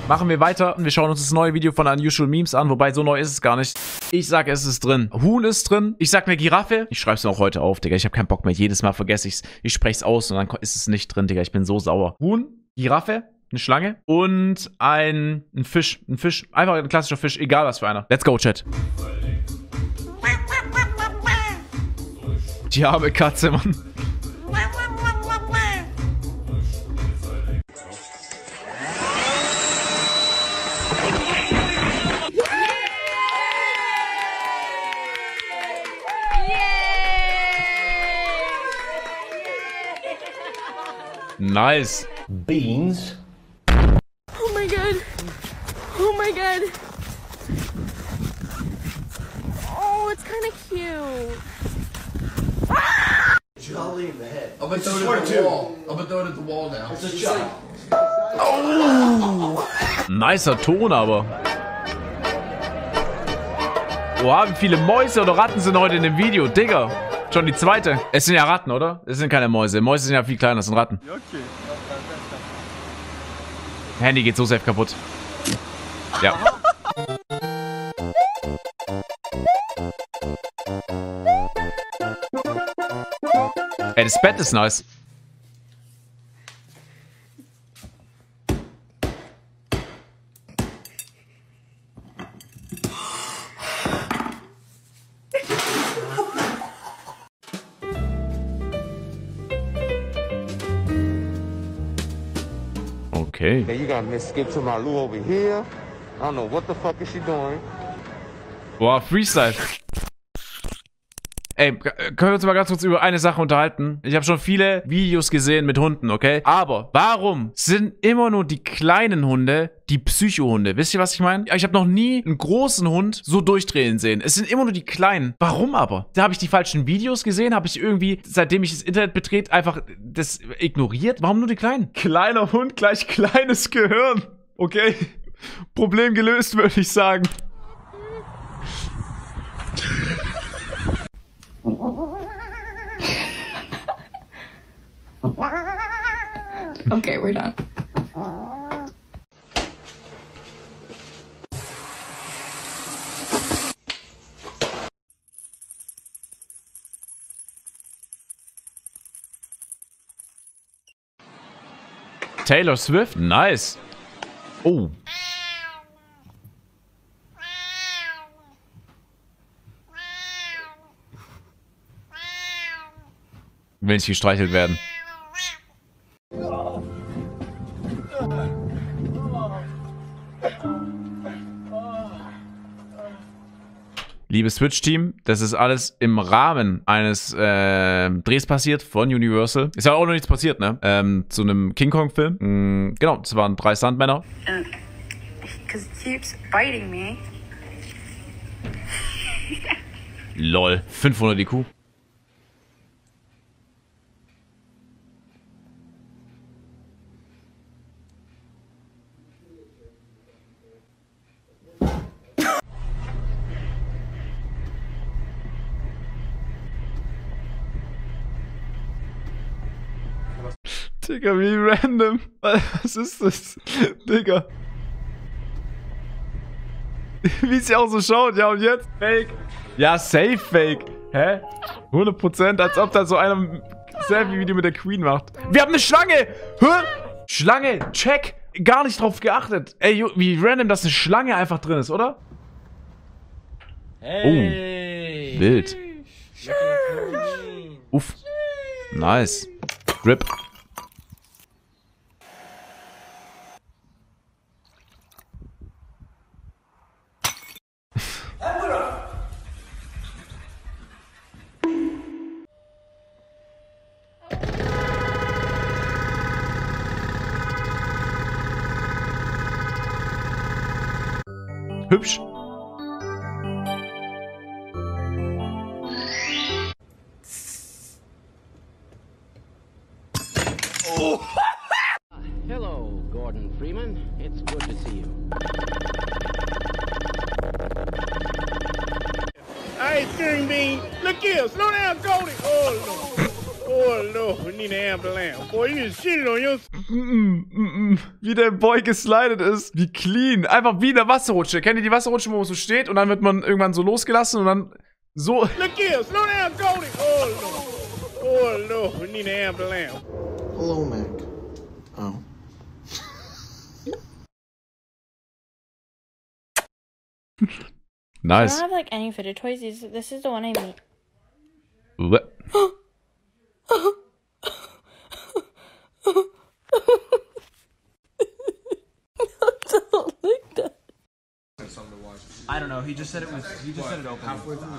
machen wir weiter und wir schauen uns das neue Video von Unusual Memes an. Wobei, so neu ist es gar nicht. Ich sage, es ist drin. Huhn ist drin. Ich sag eine Giraffe. Ich schreibe es mir auch heute auf, Digga. Ich habe keinen Bock mehr. Jedes Mal vergesse ich's. Ich spreche es aus und dann ist es nicht drin, Digga. Ich bin so sauer. Huhn, Giraffe, eine Schlange und ein Fisch. Ein Fisch. Einfach ein klassischer Fisch. Egal was für einer. Let's go, Chat. Die arme Katze, Mann. Nice. Beans. Oh my god. Oh my god. Oh, it's kind of cute. Jolly in the head. I'm gonna throw it at the wall. I'm gonna throw it at the wall now. It's a shot. Oh. Nicer Ton, aber. Boah, wie viele Mäuse oder Ratten sind heute in dem Video, Digga. Schon die zweite. Es sind ja Ratten, oder? Es sind keine Mäuse. Mäuse sind ja viel kleiner, das sind Ratten. Okay. Handy geht so safe kaputt. Ja. Ey, das Bett ist nice. Okay. Then you got Miss Skip to my Lou over here. I don't know what the fuck is she doing. Boah, Freestyle. Ey, können wir uns mal ganz kurz über eine Sache unterhalten? Ich habe schon viele Videos gesehen mit Hunden, okay? Aber warum sind immer nur die kleinen Hunde die Psychohunde? Wisst ihr, was ich meine? Ich habe noch nie einen großen Hund so durchdrehen sehen. Es sind immer nur die kleinen. Warum aber? Da habe ich die falschen Videos gesehen, habe ich irgendwie, seitdem ich das Internet betrete, einfach das ignoriert. Warum nur die kleinen? Kleiner Hund gleich kleines Gehirn. Okay? Problem gelöst, würde ich sagen. Okay, we're done. Taylor Swift? Nice. Oh. Will nicht gestreichelt werden. Liebes Twitch-Team, das ist alles im Rahmen eines Drehs passiert von Universal. Ist ja auch noch nichts passiert, ne? Zu einem King Kong-Film. Genau, das waren 3 Stuntmänner. Because it keeps biting me. Lol, 500 IQ. Digga, wie random. Was ist das? Digga. Wie sie auch so schaut. Ja, und jetzt? Fake. Ja, safe fake. Hä? 100%, als ob da so einer ein Selfie-Video mit der Queen macht. Wir haben eine Schlange! Hä? Schlange, check. Gar nicht drauf geachtet. Ey, wie random, dass eine Schlange einfach drin ist, oder? Hey. Oh, wild. Uff. Nice. Rip. Hübsch. Oh. Hello, Gordon Freeman. It's good to see you. Hey, string bean. Look here. Slow down, Cody. Oh, Lord. Oh, Lord. We need an ambulance. Boy, you just shitted on your... Wie der Boy geslidet ist. Wie clean. Einfach wie in der Wasserrutsche. Kennt ihr die Wasserrutsche, wo man so steht und dann wird man irgendwann so losgelassen und dann so. Look here, slow down, Cody. Oh, Lord. Oh, Lord. We need an ambulance. Hello, Mac. Oh. I Nice. don't have like any fidget toys. This is the one I made. What? Don't like that. I don't know. He just said it was. He just said it open. Halfway through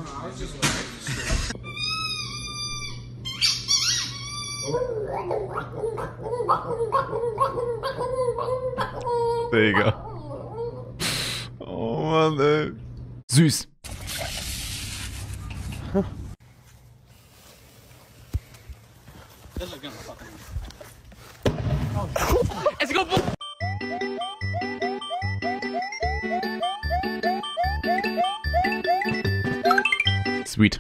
Digga. Oh Mann, ey. Süß. Sweet.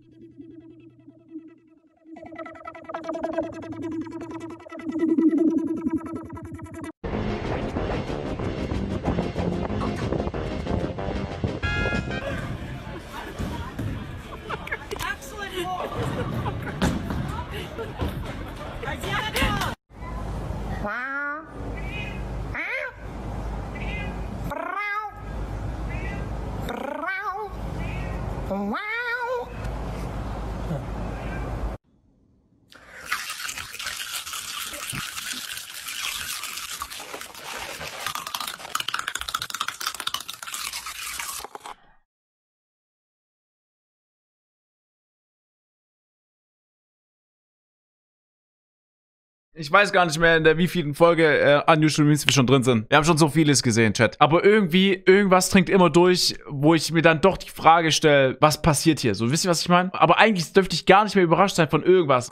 Ich weiß gar nicht mehr, in der wievielten Folge Unusual Memes wir schon drin sind. Wir haben schon so vieles gesehen, Chat. Aber irgendwie, irgendwas dringt immer durch, wo ich mir dann doch die Frage stelle, was passiert hier? So, wisst ihr, was ich meine? Aber eigentlich dürfte ich gar nicht mehr überrascht sein von irgendwas.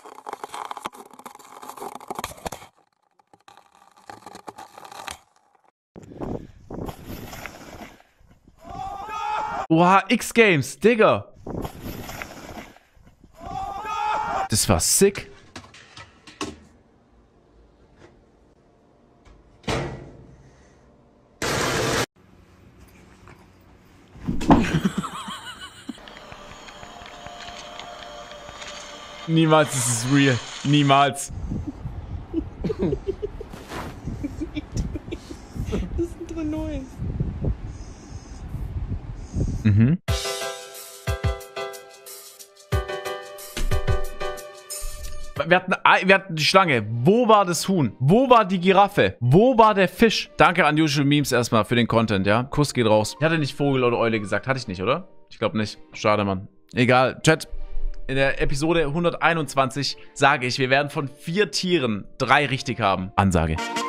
Oha, X-Games, Digga. Das war sick. Niemals ist es real. Niemals. Listen to the noise. Mhm. Wir hatten die Schlange. Wo war das Huhn? Wo war die Giraffe? Wo war der Fisch? Danke an Unusual Memes erstmal für den Content, ja? Kuss geht raus. Ich hatte nicht Vogel oder Eule gesagt. Hatte ich nicht, oder? Ich glaube nicht. Schade, Mann. Egal. Chat. In der Episode 121 sage ich, wir werden von 4 Tieren 3 richtig haben. Ansage.